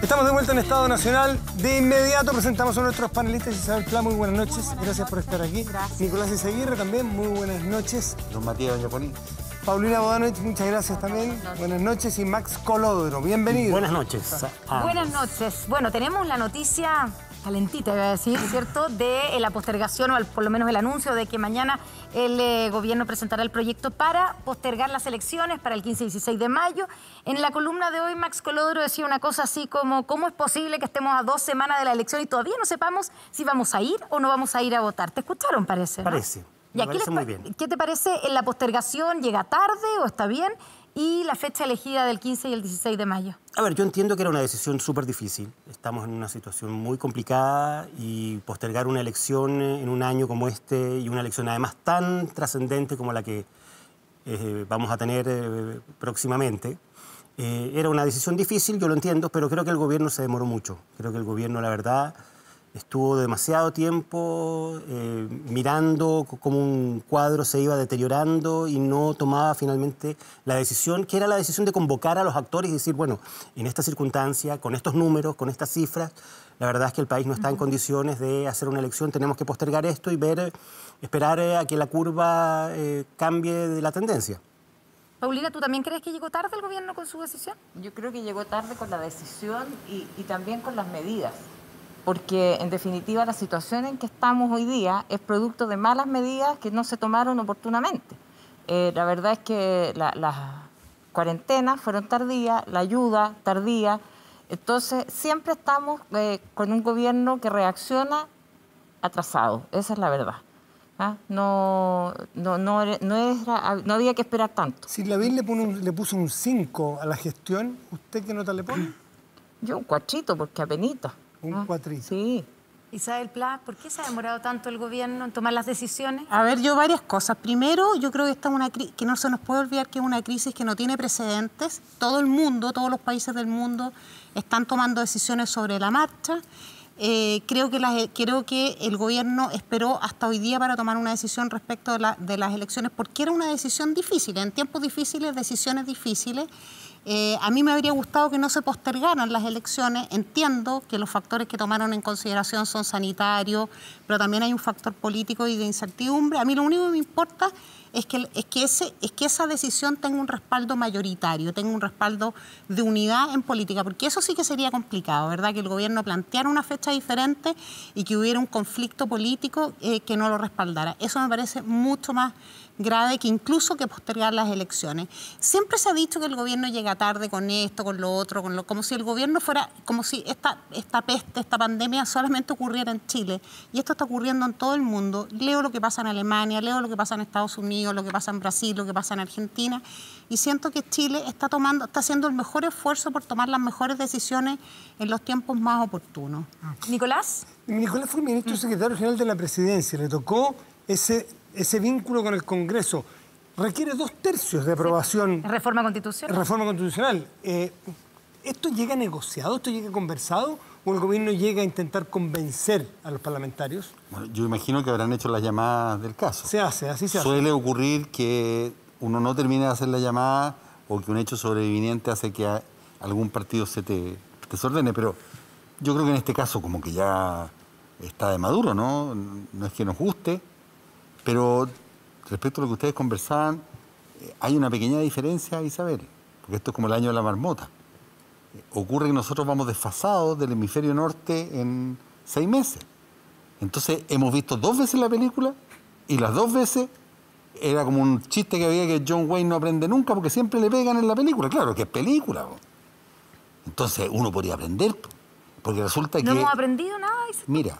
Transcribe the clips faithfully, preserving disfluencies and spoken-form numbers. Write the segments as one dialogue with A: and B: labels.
A: Estamos de vuelta en Estado Nacional. De inmediato presentamos a nuestros panelistas. Isabel Pla, muy buenas noches. Gracias por estar aquí.
B: Gracias.
A: Nicolás Izaguirre también, muy buenas noches.
C: Don Matías Yaponí.
A: Paulina Bodanovich, muchas gracias también.
B: Buenas noches.
A: Buenas noches. Y Max Colodro, bienvenido.
D: Buenas noches. Ah.
B: Buenas noches. Bueno, tenemos la noticia calentita, iba a decir, ¿cierto?, de la postergación, o al, por lo menos el anuncio de que mañana el eh, gobierno presentará el proyecto para postergar las elecciones para el quince y dieciséis de mayo. En la columna de hoy, Max Colodro decía una cosa así como: ¿cómo es posible que estemos a dos semanas de la elección y todavía no sepamos si vamos a ir o no vamos a ir a votar? ¿Te escucharon, parece? ¿no?
D: Parece.
B: ¿Y
D: Me
B: aquí
D: parece
B: les,
D: muy bien.
B: ¿Qué te parece? ¿En la postergación llega tarde o está bien? Y la fecha elegida del quince y el dieciséis de mayo.
D: A ver, yo entiendo que era una decisión súper difícil. Estamos en una situación muy complicada y postergar una elección en un año como este y una elección además tan trascendente como la que eh, vamos a tener eh, próximamente, eh, era una decisión difícil, yo lo entiendo, pero creo que el gobierno se demoró mucho. Creo que el gobierno, la verdad, estuvo demasiado tiempo eh, mirando cómo un cuadro se iba deteriorando y no tomaba finalmente la decisión, que era la decisión de convocar a los actores y decir, bueno, en esta circunstancia, con estos números, con estas cifras, la verdad es que el país no está en condiciones de hacer una elección, tenemos que postergar esto y ver, esperar a que la curva eh, cambie de la tendencia.
B: Paulina, ¿tú también crees que llegó tarde el gobierno con su decisión?
E: Yo creo que llegó tarde con la decisión y, y también con las medidas. Porque, en definitiva, la situación en que estamos hoy día es producto de malas medidas que no se tomaron oportunamente. Eh, la verdad es que la, las cuarentenas fueron tardías, la ayuda tardía. Entonces, siempre estamos eh, con un gobierno que reacciona atrasado. Esa es la verdad. ¿Ah? No, no, no, no, era, no había que esperar tanto.
A: Si la B I L le, pone un, le puso un cinco a la gestión, ¿usted qué nota le pone?
E: Yo un cuatrito, porque apenita.
A: Un
E: ¿Ah?
A: cuatrito.
E: Sí.
B: Isabel Pla, ¿por qué se ha demorado tanto el gobierno en tomar las decisiones?
F: A ver, yo varias cosas. Primero, yo creo que esta es una cri- que no se nos puede olvidar que es una crisis que no tiene precedentes. Todo el mundo, todos los países del mundo están tomando decisiones sobre la marcha. Eh, creo, que las, creo que el gobierno esperó hasta hoy día para tomar una decisión respecto de, la, de las elecciones, porque era una decisión difícil, en tiempos difíciles, decisiones difíciles. Eh, a mí me habría gustado que no se postergaran las elecciones. Entiendo que los factores que tomaron en consideración son sanitarios, pero también hay un factor político y de incertidumbre. A mí lo único que me importa es que, es que, ese, es que esa decisión tenga un respaldo mayoritario, tenga un respaldo de unidad en política, porque eso sí que sería complicado, ¿verdad? Que el gobierno planteara una fecha diferente y que hubiera un conflicto político eh, que no lo respaldara. Eso me parece mucho más grave que incluso que postergar las elecciones. Siempre se ha dicho que el gobierno llega tarde con esto, con lo otro, con lo, como si el gobierno fuera, como si esta, esta peste, esta pandemia solamente ocurriera en Chile. Y esto está ocurriendo en todo el mundo. Leo lo que pasa en Alemania, leo lo que pasa en Estados Unidos, lo que pasa en Brasil, lo que pasa en Argentina, y siento que Chile está tomando, está haciendo el mejor esfuerzo por tomar las mejores decisiones en los tiempos más oportunos.
B: ¿Nicolás?
A: Nicolás fue el ministro secretario general de la Presidencia. Le tocó ese, ese vínculo con el Congreso. Requiere dos tercios de aprobación.
B: ¿Reforma constitucional?
A: Reforma constitucional. Eh, ¿Esto llega negociado? ¿Esto llega conversado? ¿O el gobierno llega a intentar convencer a los parlamentarios?
C: Bueno, yo imagino que habrán hecho las llamadas del caso.
A: Se hace, así se hace.
C: Suele ocurrir que uno no termine de hacer la llamada o que un hecho sobreviviente hace que a algún partido se te desordene, pero yo creo que en este caso como que ya está de maduro, ¿no? No es que nos guste, pero respecto a lo que ustedes conversaban, hay una pequeña diferencia, Isabel, porque esto es como el año de la marmota. Ocurre que nosotros vamos desfasados del hemisferio norte en seis meses. Entonces, hemos visto dos veces la película y las dos veces era como un chiste que había que John Wayne no aprende nunca porque siempre le pegan en la película. Claro, que es película. ¿no? Entonces, uno podría aprender, porque resulta
B: ¿No
C: que...
B: ¿No hemos aprendido nada?
C: Mira,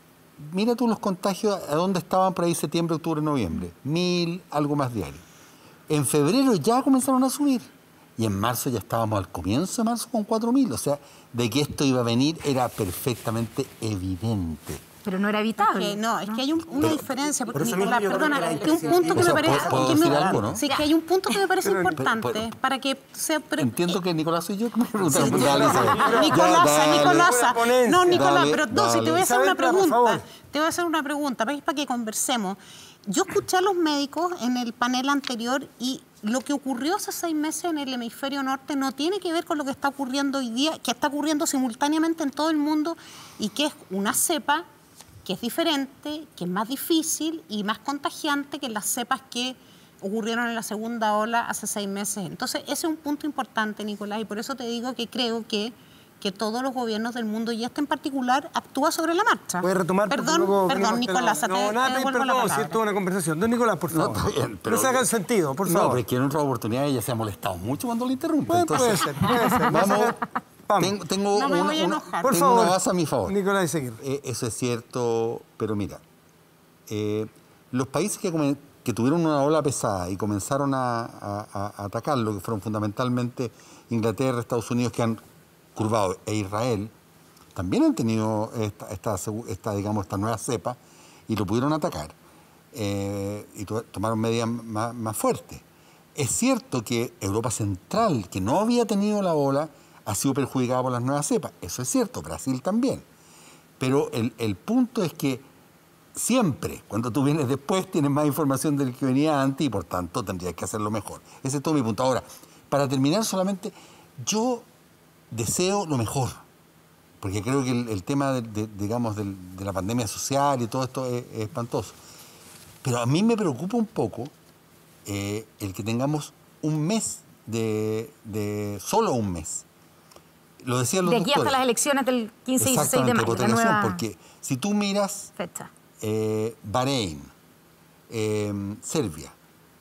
C: mira tú los contagios, ¿a dónde estaban por ahí septiembre, octubre, noviembre? Mil, algo más diario. En febrero ya comenzaron a subir. Y en marzo ya estábamos al comienzo de marzo con cuatro mil. O sea, de que esto iba a venir era perfectamente evidente.
B: Pero no era evitable.
F: Es que, no, es que hay un, una
C: Pero,
F: diferencia. Porque,
D: por eso
F: Nicolás,
D: mismo yo creo
F: perdona,
D: que la
F: es que un
D: intención-
F: punto que
C: O sea,
F: me parece...
C: ¿puedo- puedo
F: que me-
C: decir algo, no?
F: Sí, que hay un punto que me parece
A: Pero-
F: importante
C: pero-
F: para que sea... pero-
C: Entiendo que Nicolás soy yo que me preguntan.
F: Sí,
C: Dale, Isabel.
F: Nicolasa,
C: Ya, dale.
F: Nicolasa. No, Nicolás,
C: Dale,
F: pero no, si
C: dale.
F: te voy a hacer
A: Isabel
F: una
A: Pla, por
F: pregunta.
A: favor.
F: Te voy a hacer una pregunta, para que conversemos. Yo escuché a los médicos en el panel anterior y lo que ocurrió hace seis meses en el hemisferio norte no tiene que ver con lo que está ocurriendo hoy día, que está ocurriendo simultáneamente en todo el mundo y que es una cepa que es diferente, que es más difícil y más contagiante que las cepas que ocurrieron en la segunda ola hace seis meses. Entonces, ese es un punto importante, Nicolás, y por eso te digo que creo que que todos los gobiernos del mundo, y este en particular, actúa sobre la marcha.
A: Voy a retomar.
F: Perdón,
A: luego
F: perdón, Nicolás.
A: No,
F: te,
A: no, nada,
F: te
A: te
F: devuelvo la
A: perdón,
F: palabra.
A: si esto es una conversación. Don Nicolás, por favor.
C: No, está bien, pero...
A: No se haga el sentido, por
C: No,
A: favor.
C: pero es que en otra oportunidad ella se ha molestado mucho cuando le interrumpe.
A: Puede,
C: Entonces,
A: puede ser, puede ser.
C: Vamos,
A: Vamos.
C: tengo, tengo
F: No me
C: una,
F: voy a
C: una-
F: enojar.
A: Por
C: tengo
A: favor.
C: una base a mi favor.
A: Nicolás, y seguir.
C: Eh, eso es cierto, pero mira, eh, los países que, comen- que tuvieron una ola pesada y comenzaron a, a- a atacarlo, que fueron fundamentalmente Inglaterra, Estados Unidos, que han curvado, e Israel, también han tenido esta, esta, segu- esta, digamos, esta nueva cepa y lo pudieron atacar eh, y to- tomaron medidas más, más fuertes. Es cierto que Europa Central, que no había tenido la ola, ha sido perjudicada por las nuevas cepas. Eso es cierto, Brasil también. Pero el, el punto es que siempre, cuando tú vienes después, tienes más información del que venía antes y por tanto tendrías que hacerlo mejor. Ese es todo mi punto. Ahora, para terminar solamente, yo deseo lo mejor, porque creo que el, el tema, de, de, digamos, del, de la pandemia social y todo esto es, es espantoso. Pero a mí me preocupa un poco eh, el que tengamos un mes de, de solo un mes. Lo decían los
B: De aquí
C: doctores.
B: hasta las elecciones del quince y dieciséis de
C: Exactamente,
B: mayo, la
C: postergación,
B: nueva
C: porque si tú miras
B: fecha.
C: eh, Bahrein, eh, Serbia,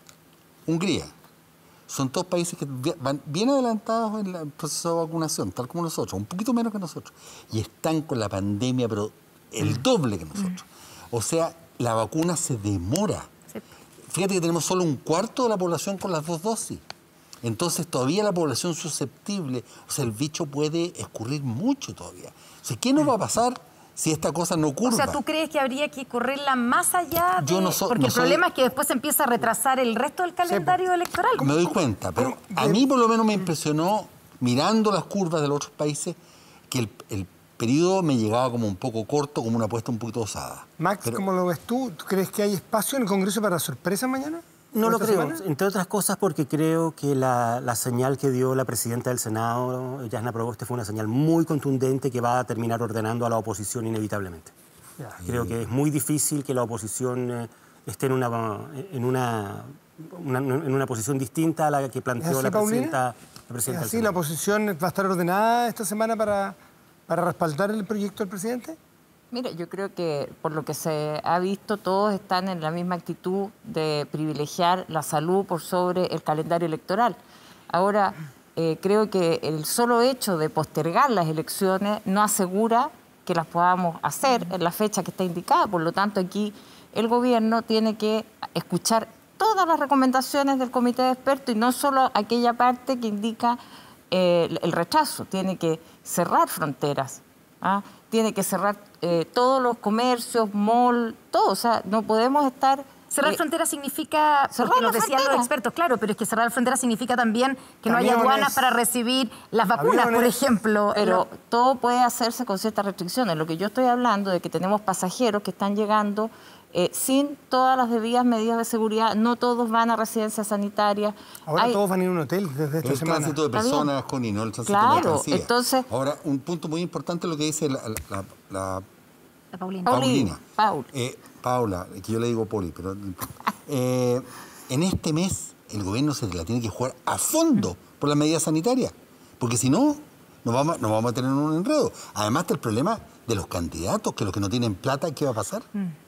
C: Hungría, son todos países que vi- van bien adelantados en la- el proceso de vacunación, tal como nosotros, un poquito menos que nosotros, y están con la pandemia, pero el doble que nosotros. O sea, la vacuna se demora.
B: Sí.
C: Fíjate que tenemos solo un cuarto de la población con las dos dosis. Entonces todavía la población susceptible, o sea, el bicho puede escurrir mucho todavía. O sea, ¿qué nos va a pasar si esta cosa no ocurre?
B: O sea, ¿tú crees que habría que correrla más allá? De...
C: Yo no so-
B: Porque
C: no
B: el
C: soy-
B: problema es que después se empieza a retrasar el resto del calendario electoral.
C: Me doy cuenta, pero a mí por lo menos me impresionó, mirando las curvas de los otros países, que el, el periodo me llegaba como un poco corto, como una apuesta un poquito osada.
A: Max,
C: Pero-
A: ¿cómo lo ves tú? ¿Tú crees que hay espacio en el Congreso para sorpresa mañana?
D: No
A: ¿O
D: lo
A: esta
D: creo,
A: semana?
D: entre otras cosas porque creo que la, la señal que dio la presidenta del Senado, Yasna Proboste, fue una señal muy contundente que va a terminar ordenando a la oposición inevitablemente.
A: Ya.
D: Creo que es muy difícil que la oposición eh, esté en una, en, una, una- en una posición distinta a la que
A: ¿Es
D: planteó
A: así,
D: la
A: Paulina?
D: presidenta, la
A: ¿Es
D: presidenta del
A: así? ¿La
D: Senado.
A: oposición va a estar ordenada esta semana para, para respaldar el proyecto del presidente?
E: Mira, yo creo que por lo que se ha visto, todos están en la misma actitud de privilegiar la salud por sobre el calendario electoral. Ahora, eh, creo que el solo hecho de postergar las elecciones no asegura que las podamos hacer en la fecha que está indicada. Por lo tanto, aquí el gobierno tiene que escuchar todas las recomendaciones del comité de expertos y no solo aquella parte que indica eh, el- el rechazo. Tiene que cerrar fronteras, ¿ah? Tiene que cerrar eh, todos los comercios, mall, todo. O sea, no podemos estar...
B: Cerrar
E: eh,
B: fronteras significa,
E: cerrar
B: porque lo
E: la
B: decían los
E: frontera.
B: expertos, claro, pero es que cerrar fronteras significa también que no haya
A: Camiones,
B: aduanas para recibir las vacunas, por
A: aviones.
B: ejemplo.
E: Pero
B: No-
E: todo puede hacerse con ciertas restricciones. Lo que yo estoy hablando de que tenemos pasajeros que están llegando eh, sin todas las debidas medidas de seguridad. No todos van a residencias sanitarias.
A: Ahora
E: Hay-
A: todos van a ir a un hotel desde esta
C: El
A: semana.
C: tránsito de
E: Está bien.
C: personas, Connie, no el tránsito
E: Claro,
C: de mercancías.
E: entonces-
C: Ahora, un punto muy importante es lo que dice la, la- la-
B: La Paulina.
E: Paulina.
C: Paulina.
E: Paul.
C: Eh, Paula, que yo le digo Poli, pero no importa. Eh, en este mes el gobierno se la tiene que jugar a fondo por las medidas sanitarias, porque si no, nos vamos, nos vamos a tener un enredo. Además está el problema de los candidatos, que los que no tienen plata, ¿qué va a pasar?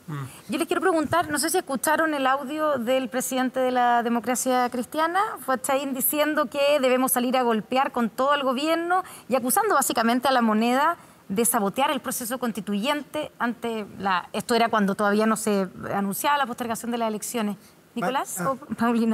B: Yo les quiero preguntar, no sé si escucharon el audio del presidente de la Democracia Cristiana, fue Chaín diciendo que debemos salir a golpear con todo el gobierno y acusando básicamente a la moneda de sabotear el proceso constituyente ante la... Esto era cuando todavía no se anunciaba la postergación de las elecciones. ¿Nicolás
A: Ah.
B: o Paulina?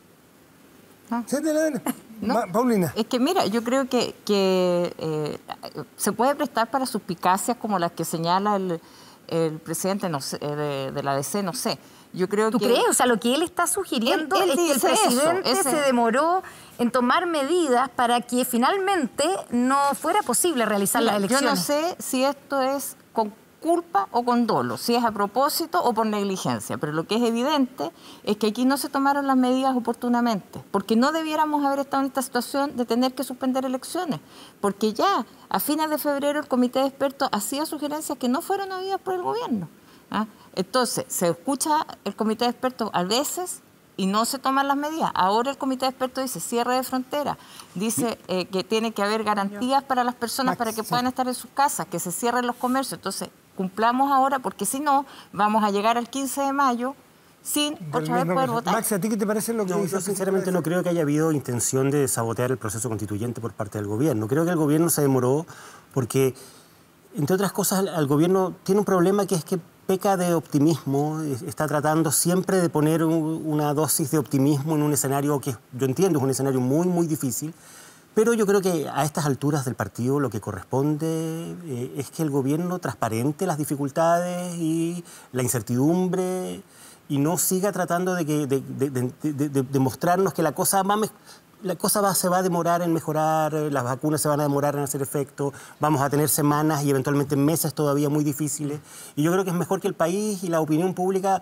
A: Sí, dale, dale.
E: No.
A: Ma- Paulina.
E: Es que mira, yo creo que, que eh, se puede prestar para suspicacias como las que señala el, el presidente no sé, eh, de, de la D C, no sé. Yo creo
B: ¿Tú
E: que...
B: crees? O sea, lo que él está sugiriendo
E: Él- él
B: es que el
E: dice eso,
B: presidente
E: ese-
B: se demoró en tomar medidas para que finalmente no fuera posible realizar
E: Mira,
B: las
E: yo
B: elecciones.
E: no sé si esto es con culpa o con dolo, si es a propósito o por negligencia. Pero lo que es evidente es que aquí no se tomaron las medidas oportunamente, porque no debiéramos haber estado en esta situación de tener que suspender elecciones, porque ya a fines de febrero el comité de expertos hacía sugerencias que no fueron oídas por el gobierno. ¿Ah? Entonces, se escucha el comité de expertos a veces y no se toman las medidas. Ahora el comité de expertos dice cierre de frontera, dice eh, que tiene que haber garantías para las personas para que puedan estar en sus casas, que se cierren los comercios. Entonces, cumplamos ahora, porque si no, vamos a llegar al quince de mayo sin otra vez poder votar.
A: Max, ¿a ti qué te parece lo que
D: No,
A: dice?
D: yo sinceramente no creo que haya habido intención de sabotear el proceso constituyente por parte del gobierno. Creo que el gobierno se demoró porque, entre otras cosas, el gobierno tiene un problema que es que peca de optimismo, está tratando siempre de poner una dosis de optimismo en un escenario que yo entiendo es un escenario muy, muy difícil, pero yo creo que a estas alturas del partido lo que corresponde eh, es que el gobierno transparente las dificultades y la incertidumbre y no siga tratando de, que, de, de, de, de, de, de mostrarnos que la cosa va a La cosa va, se va a demorar en mejorar, las vacunas se van a demorar en hacer efecto, vamos a tener semanas y eventualmente meses todavía muy difíciles. Y yo creo que es mejor que el país y la opinión pública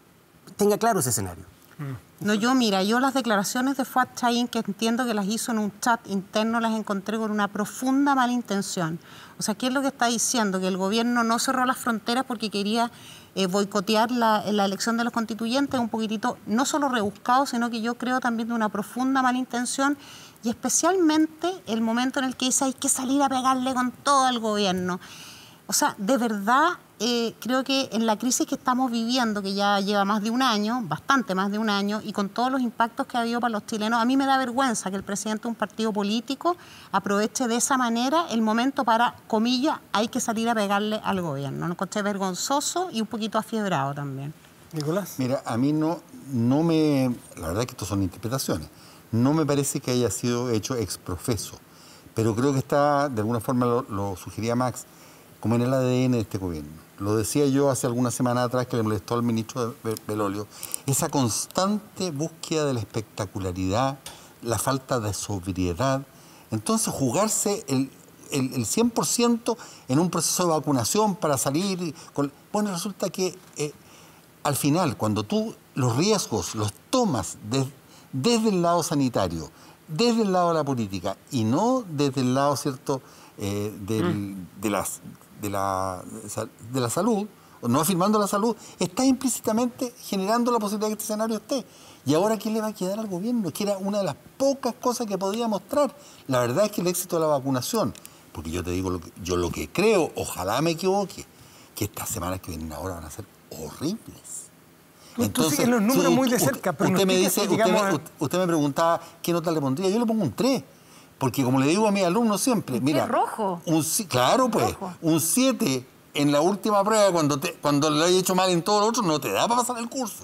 D: tenga claro ese escenario.
F: No, yo, mira, yo las declaraciones de Fuad Chahín, que entiendo que las hizo en un chat interno, las encontré con una profunda mala intención. O sea, ¿qué es lo que está diciendo? Que el gobierno no cerró las fronteras porque quería eh, boicotear la, la elección de los constituyentes, un poquitito no solo rebuscado, sino que yo creo también de una profunda mala intención, y especialmente el momento en el que dice hay que salir a pegarle con todo al gobierno. O sea, de verdad, eh, creo que en la crisis que estamos viviendo, que ya lleva más de un año, bastante más de un año, y con todos los impactos que ha habido para los chilenos, a mí me da vergüenza que el presidente de un partido político aproveche de esa manera el momento para, comillas, hay que salir a pegarle al gobierno. Lo encontré vergonzoso y un poquito afiebrado también.
A: Nicolás.
C: Mira, a mí no, no me... La verdad es que esto son interpretaciones. No me parece que haya sido hecho ex profeso, pero creo que está, de alguna forma lo, lo sugería Max, como en el A D N de este gobierno. Lo decía yo hace algunas semanas atrás que le molestó al ministro Belolio, esa constante búsqueda de la espectacularidad, la falta de sobriedad. Entonces, jugarse el, el, el cien por ciento en un proceso de vacunación para salir... Con, bueno, resulta que eh, al final, cuando tú los riesgos los tomas de, desde el lado sanitario, desde el lado de la política y no desde el lado, ¿cierto?, eh, del, mm. de las... De la, de la salud, o no afirmando la salud, está implícitamente generando la posibilidad de que este escenario esté. Y ahora, ¿qué le va a quedar al gobierno? Que era una de las pocas cosas que podía mostrar. La verdad es que el éxito de la vacunación, porque yo te digo, lo que, yo lo que creo, ojalá me equivoque, que estas semanas que vienen ahora van a ser horribles.
A: Tú, Entonces, tú sigues los números muy de cerca, pero
C: usted,
A: no
C: me dice, usted, me, a... usted me preguntaba qué nota le pondría. Yo le pongo un tres. Porque como le digo a mis alumnos siempre, mira,
B: rojo.
C: Un, claro, pues, rojo. Un siete en la última prueba, cuando, te, cuando lo hayas hecho mal en todo lo otro, no te da para pasar el curso.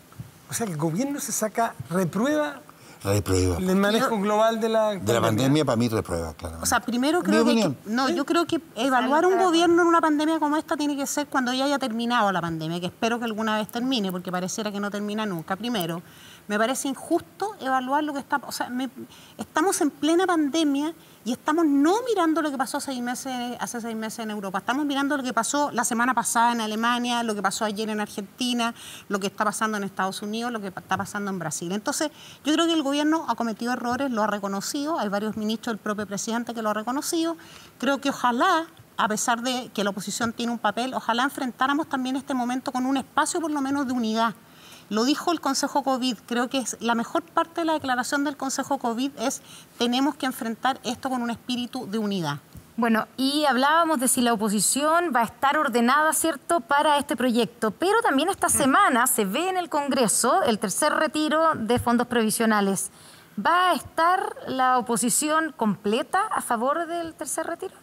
A: O sea, el gobierno se saca, reprueba,
C: reprueba.
A: el manejo yo, global de la pandemia.
C: De la pandemia, para mí, reprueba, claro.
F: O sea, primero creo que, que, no, yo creo que evaluar un gobierno en una pandemia como esta tiene que ser cuando ya haya terminado la pandemia, que espero que alguna vez termine, porque pareciera que no termina nunca. Primero, me parece injusto evaluar lo que está... O sea, me, estamos en plena pandemia y estamos no mirando lo que pasó seis meses, hace seis meses en Europa. Estamos mirando lo que pasó la semana pasada en Alemania, lo que pasó ayer en Argentina, lo que está pasando en Estados Unidos, lo que está pasando en Brasil. Entonces, yo creo que el gobierno ha cometido errores, lo ha reconocido. Hay varios ministros, el propio presidente que lo ha reconocido. Creo que ojalá, a pesar de que la oposición tiene un papel, ojalá enfrentáramos también este momento con un espacio por lo menos de unidad. Lo dijo el Consejo COVID, creo que es la mejor parte de la declaración del Consejo COVID es tenemos que enfrentar esto con un espíritu de unidad.
B: Bueno, y hablábamos de si la oposición va a estar ordenada, ¿cierto?, para este proyecto, pero también esta semana se ve en el Congreso el tercer retiro de fondos previsionales. ¿Va a estar la oposición completa a favor del tercer retiro?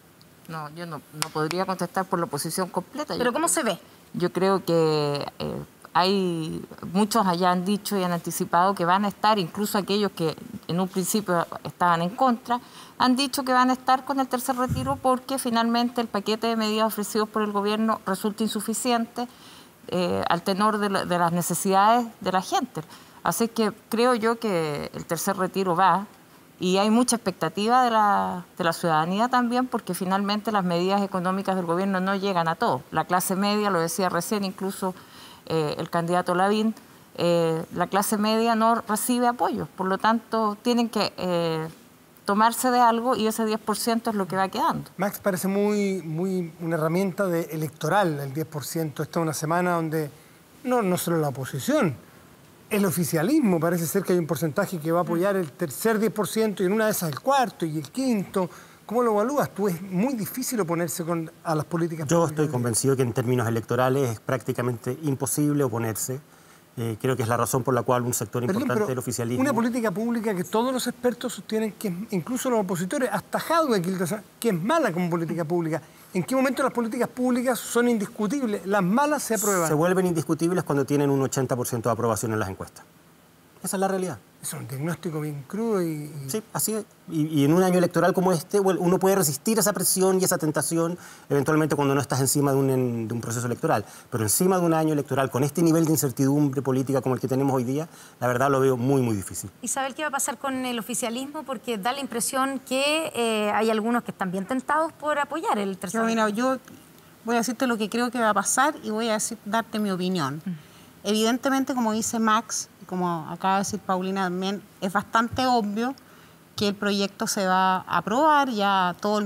E: No, yo no, no podría contestar por la oposición completa.
B: ¿Pero cómo se ve?
E: Yo creo que... Eh, Hay muchos allá han dicho y han anticipado que van a estar, incluso aquellos que en un principio estaban en contra, han dicho que van a estar con el tercer retiro porque finalmente el paquete de medidas ofrecidos por el gobierno resulta insuficiente eh, al tenor de, la, de las necesidades de la gente. Así que creo yo que el tercer retiro va, Y hay mucha expectativa de la, de la ciudadanía también, porque finalmente las medidas económicas del gobierno no llegan a todos. La clase media, lo decía recién incluso eh, el candidato Lavín, eh, la clase media no recibe apoyo. Por lo tanto, tienen que eh, tomarse de algo y ese diez por ciento es lo que va quedando.
A: Max, parece muy, muy una herramienta de electoral el diez por ciento. Esta es una semana donde no, no solo la oposición, el oficialismo parece ser que hay un porcentaje que va a apoyar el tercer diez por ciento y en una de esas el cuarto y el quinto. ¿Cómo lo evalúas tú? Es muy difícil oponerse con, a las políticas
D: Yo
A: públicas.
D: estoy convencido que en términos electorales es prácticamente imposible oponerse. Eh, creo que es la razón por la cual un sector
A: Perdón,
D: importante
A: pero
D: del oficialismo...
A: una política pública que todos los expertos sostienen que, incluso los opositores, hasta Jadwe, que es mala como política pública. ¿En qué momento las políticas públicas son indiscutibles? Las malas se aprueban.
D: Se vuelven indiscutibles cuando tienen un ochenta por ciento de aprobación en las encuestas. Esa es la realidad.
A: Es un diagnóstico bien crudo y... y...
D: Sí, así es. Y, y en un año electoral como este, bueno, uno puede resistir esa presión y esa tentación eventualmente cuando no estás encima de un, de un proceso electoral. Pero encima de un año electoral con este nivel de incertidumbre política como el que tenemos hoy día, la verdad lo veo muy, muy difícil.
B: Isabel, ¿qué va a pasar con el oficialismo? Porque da la impresión que eh, hay algunos que están bien tentados por apoyar el tercer.
F: Yo, mira, yo voy a decirte lo que creo que va a pasar y voy a decir, darte mi opinión. Mm. Evidentemente, como dice Max, como acaba de decir Paulina también, es bastante obvio que el proyecto se va a aprobar, ya toda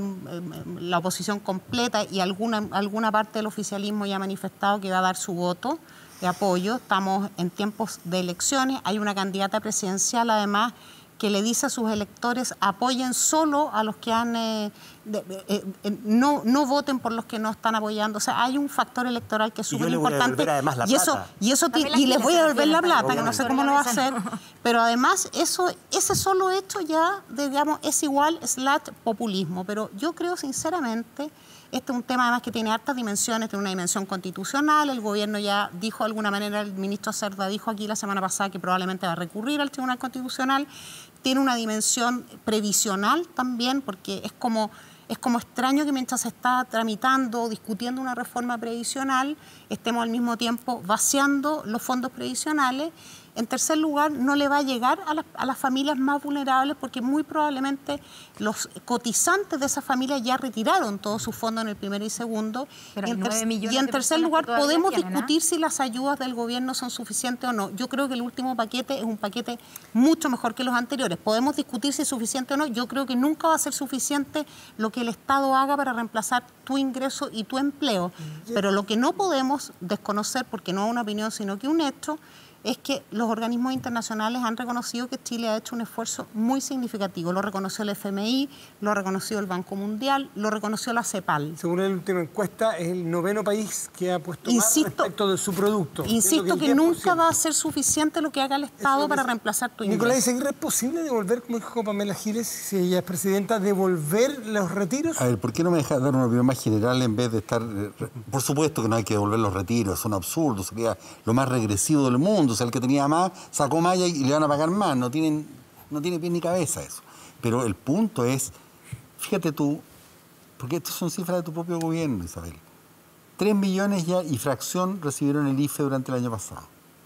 F: la oposición completa y alguna, alguna parte del oficialismo ya ha manifestado que va a dar su voto de apoyo. Estamos en tiempos de elecciones, hay una candidata presidencial además que le dice a sus electores apoyen solo a los que han... Eh, de, eh, eh, no, no voten por los que no están apoyando. O sea, hay un factor electoral que es súper importante.
D: Además la
F: y eso,
D: plata.
F: y, eso
B: y,
F: y les voy a devolver la plata,
B: obviamente,
F: que no sé cómo lo va a hacer. Pero además, eso, ese solo hecho ya, digamos, es igual slash populismo. Pero yo creo sinceramente... Este es un tema además que tiene hartas dimensiones, tiene una dimensión constitucional. El gobierno ya dijo de alguna manera, el ministro Cerda dijo aquí la semana pasada que probablemente va a recurrir al Tribunal Constitucional. Tiene una dimensión previsional también, porque es como, es como extraño que mientras se está tramitando o discutiendo una reforma previsional, estemos al mismo tiempo vaciando los fondos previsionales. En tercer lugar, no le va a llegar a, la, a las familias más vulnerables porque muy probablemente los cotizantes de esas familias ya retiraron todos sus fondos en el primero y segundo.
B: Pero
F: y, en ter y en tercer lugar, podemos tienen, discutir ¿eh? si las ayudas del gobierno son suficientes o no. Yo creo que el último paquete es un paquete mucho mejor que los anteriores. Podemos discutir si es suficiente o no. Yo creo que nunca va a ser suficiente lo que el Estado haga para reemplazar tu ingreso y tu empleo. Pero lo que no podemos desconocer, porque no es una opinión sino que un hecho, es que los organismos internacionales han reconocido que Chile ha hecho un esfuerzo muy significativo. Lo reconoció el F M I, lo reconoció el Banco Mundial, lo reconoció la CEPAL.
A: Según la última encuesta, es el noveno país que ha puesto
F: insisto,
A: más respecto de su producto.
F: Insisto que, que nunca va a ser suficiente lo que haga el Estado para reemplazar tu ingreso.
A: Nicolás Izaguirre, ¿es posible devolver, como dijo Pamela Giles, si ella es presidenta, devolver los retiros?
C: A ver, ¿por qué no me dejas dar una opinión más general en vez de estar... Por supuesto que no hay que devolver los retiros, son absurdos, sería lo más regresivo del mundo. O sea, el que tenía más, sacó más y le van a pagar más. No tienen, no tiene pie ni cabeza eso. Pero el punto es, fíjate tú, porque estas son cifras de tu propio gobierno, Isabel. Tres millones ya y fracción recibieron el I F E durante el año pasado.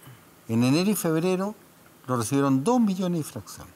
C: En enero y febrero lo recibieron dos millones y fracción.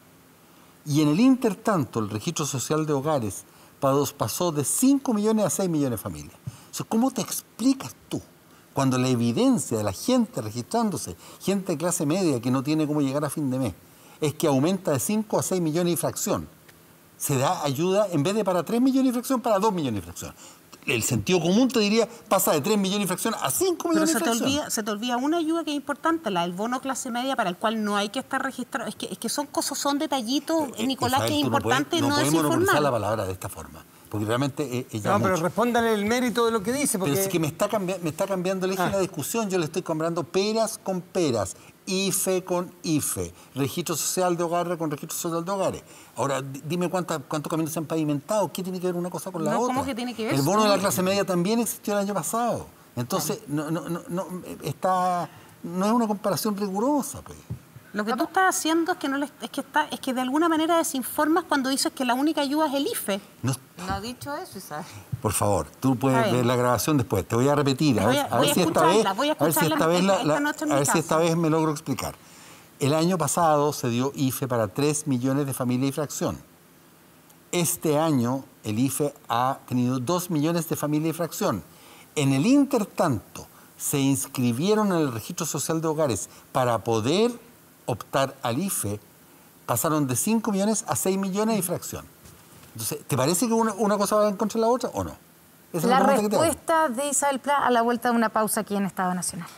C: Y en el intertanto, el registro social de hogares pasó de cinco millones a seis millones de familias. O sea, ¿cómo te explicas tú? Cuando la evidencia de la gente registrándose, gente de clase media que no tiene cómo llegar a fin de mes, es que aumenta de cinco a seis millones y fracción. Se da ayuda, en vez de para tres millones y fracción, para dos millones y fracción. El sentido común te diría, pasa de tres millones y fracción a cinco millones
F: Pero se
C: y fracción.
F: Te olvida, se te olvida una ayuda que es importante, la del bono clase media, para el cual no hay que estar registrado. Es que, es que son cosas, son detallitos, eh, Nicolás, Isabel, que es importante no,
C: no,
F: no
C: podemos monopolizar la
F: desinformar.
C: palabra de esta forma. Porque realmente es
A: No, pero respóndale el mérito de lo que dice. Porque...
C: Pero es que me está, cambi me está cambiando el eje de ah. la discusión. Yo le estoy comprando peras con peras, I F E con I F E, registro social de hogares con registro social de hogares. Ahora, dime cuánta, cuántos caminos se han pavimentado. ¿Qué tiene que ver una cosa con la
F: no,
C: otra?
F: ¿Cómo que tiene que ver?
C: El bono de la clase media también existió el año pasado. Entonces, no, no, no, no, está, no es una comparación rigurosa, pues.
F: Lo que tú estás haciendo es que no le, es que está, es que de alguna manera desinformas cuando dices que la única ayuda es el I F E.
C: No,
E: no ha dicho eso, Isabel.
C: Por favor, tú puedes ver la grabación después. Te voy a repetir. A ver, a ver si esta vez, a ver si esta vez, la, la, a ver si esta vez me logro explicar. El año pasado se dio I F E para tres millones de familias y fracción. Este año el I F E ha tenido dos millones de familias y fracción. En el intertanto, se inscribieron en el registro social de hogares para poder optar al I F E, pasaron de cinco millones a seis millones y fracción. Entonces, ¿te parece que una, una cosa va en contra de la otra o no? Esa
B: la
C: es la pregunta
B: respuesta de Isabel Pla a la vuelta de una pausa aquí en Estado Nacional.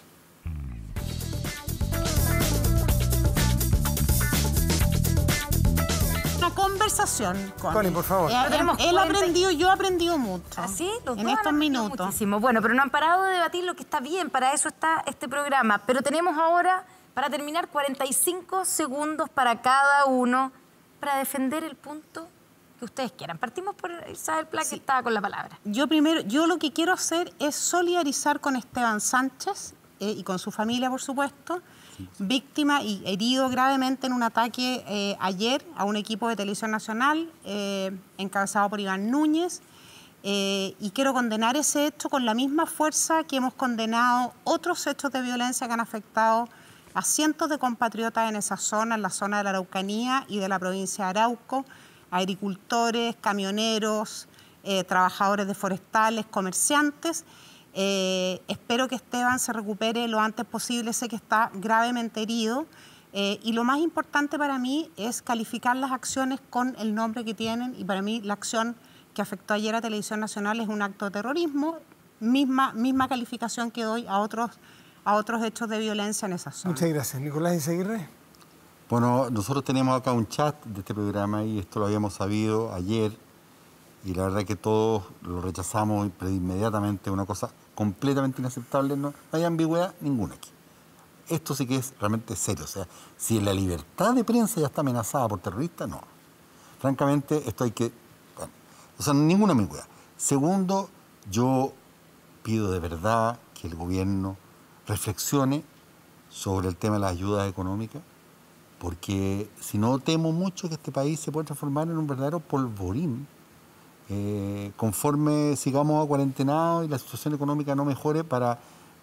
F: Una conversación con
A: Connie, por favor.
F: Él,
B: Tenemos
F: él ha
B: cuarenta
F: aprendido, yo he aprendido mucho.
B: Así, los
F: en
B: dos han
F: estos
B: aprendido
F: minutos.
B: muchísimo. Bueno, pero no han parado de debatir lo que está bien, para eso está este programa. Pero tenemos ahora, para terminar, cuarenta y cinco segundos para cada uno para defender el punto que ustedes quieran. Partimos por Isabel Pla, que estaba con la palabra.
F: Yo primero, yo lo que quiero hacer es solidarizar con Esteban Sánchez eh, y con su familia, por supuesto, víctima y herido gravemente en un ataque eh, ayer a un equipo de Televisión Nacional eh, encabezado por Iván Núñez. Eh, y quiero condenar ese hecho con la misma fuerza que hemos condenado otros hechos de violencia que han afectado a cientos de compatriotas en esa zona, en la zona de la Araucanía y de la provincia de Arauco, agricultores, camioneros, eh, trabajadores de forestales, comerciantes. Eh, espero que Esteban se recupere lo antes posible, sé que está gravemente herido. Eh, y lo más importante para mí es calificar las acciones con el nombre que tienen, y para mí la acción que afectó ayer a Televisión Nacional es un acto de terrorismo, misma, misma calificación que doy a otros, a otros hechos de violencia en esa zona.
A: Muchas gracias. Nicolás Izaguirre.
C: Bueno, nosotros tenemos acá un chat de este programa y esto lo habíamos sabido ayer y la verdad que todos lo rechazamos inmediatamente, una cosa completamente inaceptable, no, no hay ambigüedad ninguna aquí. Esto sí que es realmente serio, o sea, si la libertad de prensa ya está amenazada por terroristas, no. Francamente, esto hay que... Bueno, o sea, ninguna ambigüedad. Segundo, yo pido de verdad que el gobierno reflexione sobre el tema de las ayudas económicas, porque si no temo mucho que este país se pueda transformar en un verdadero polvorín eh, conforme sigamos acuarentenados y la situación económica no mejore para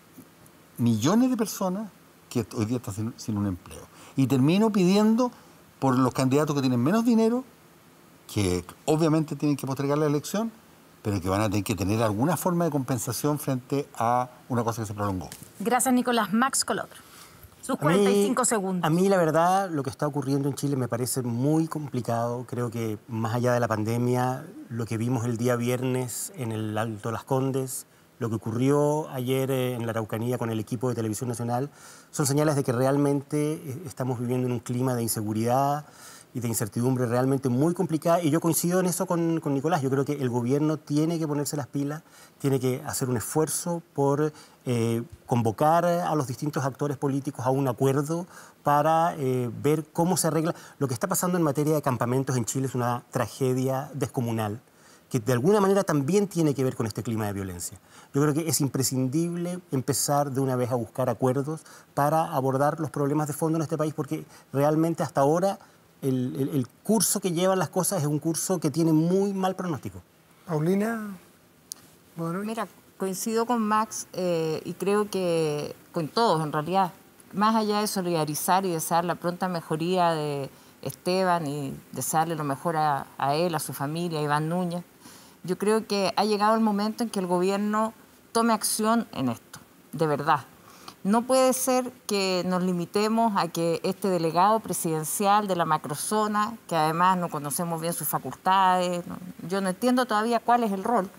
C: millones de personas que hoy día están sin, sin un empleo. Y termino pidiendo por los candidatos que tienen menos dinero, que obviamente tienen que postergar la elección, pero que van a tener que tener alguna forma de compensación frente a una cosa que se prolongó.
B: Gracias, Nicolás. Max Colodro. Sus cuarenta y cinco segundos.
D: A mí, la verdad, lo que está ocurriendo en Chile me parece muy complicado. Creo que más allá de la pandemia, lo que vimos el día viernes en el Alto Las Condes, lo que ocurrió ayer en la Araucanía con el equipo de Televisión Nacional, son señales de que realmente estamos viviendo en un clima de inseguridad y de incertidumbre realmente muy complicada. Y yo coincido en eso con, con Nicolás. Yo creo que el gobierno tiene que ponerse las pilas, tiene que hacer un esfuerzo por eh, convocar a los distintos actores políticos a un acuerdo para eh, ver cómo se arregla. Lo que está pasando en materia de campamentos en Chile es una tragedia descomunal, que de alguna manera también tiene que ver con este clima de violencia. Yo creo que es imprescindible empezar de una vez a buscar acuerdos para abordar los problemas de fondo en este país, porque realmente hasta ahora el, el, el curso que llevan las cosas es un curso que tiene muy mal pronóstico.
A: Paulina. Bueno,
E: Mira, coincido con Max eh, y creo que con todos en realidad, más allá de solidarizar y desear la pronta mejoría de Esteban y desearle lo mejor a, a él, a su familia, a Iván Núñez, yo creo que ha llegado el momento en que el gobierno tome acción en esto, de verdad. No puede ser que nos limitemos a que este delegado presidencial de la macrozona, que además no conocemos bien sus facultades, no, yo no entiendo todavía cuál es el rol,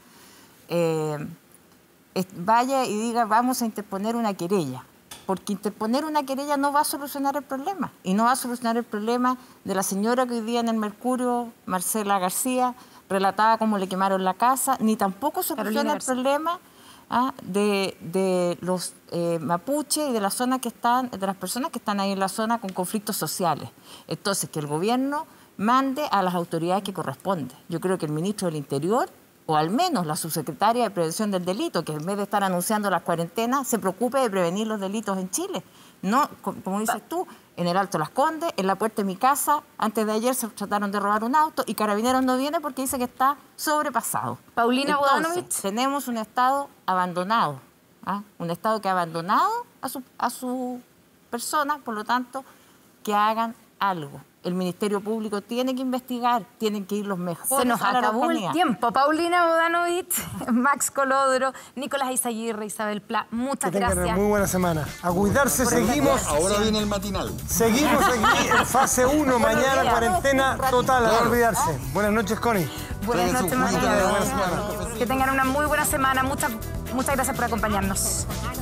E: eh, es, vaya y diga vamos a interponer una querella, porque interponer una querella no va a solucionar el problema, y no va a solucionar el problema de la señora que hoy día en el Mercurio, Marcela García, relataba cómo le quemaron la casa, ni tampoco soluciona el problema ¿ah? de, de los eh, mapuches y de la zona que están, de las personas que están ahí en la zona con conflictos sociales. Entonces, que el gobierno mande a las autoridades que corresponde. Yo creo que el ministro del Interior, o al menos la subsecretaria de Prevención del Delito, que en vez de estar anunciando las cuarentenas, se preocupe de prevenir los delitos en Chile. No, como dices tú, en el Alto Las Condes, en la puerta de mi casa, antes de ayer se trataron de robar un auto y Carabineros no viene porque dice que está sobrepasado.
B: Paulina
E: Entonces,
B: Bodanovich.
E: tenemos un Estado abandonado, ¿ah? un Estado que ha abandonado a su, a su persona, por lo tanto, que hagan algo. El Ministerio Público tiene que investigar, tienen que ir los mejores.
B: Se nos
E: a la
B: acabó el
E: Araucanía.
B: tiempo. Paulina Bodanovich, Max Colodro, Nicolás Izaguirre, Isabel Pla, muchas
A: Que tengan
B: gracias.
A: una muy buena semana. A cuidarse,
B: Por
A: seguimos.
C: Ahora viene el matinal.
A: Seguimos aquí en fase uno, mañana
B: días.
A: cuarentena total, a no olvidarse. Buenas noches, Connie.
B: Buenas
C: Traigan
B: noches,
C: su juguito
B: María.
C: de buena semana.
B: Que tengan una muy buena semana. Muchas, muchas gracias por acompañarnos.